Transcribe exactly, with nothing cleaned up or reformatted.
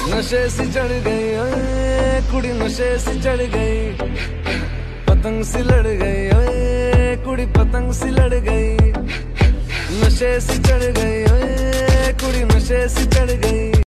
नशे सी चढ़ गई ओए कुड़ी, नशे सी चढ़ गई, पतंग सी लड़ गई ओए कुड़ी, पतंग सी लड़ गई, नशे सी चढ़ गई ओए कुड़ी, नशे सी चढ़ गई।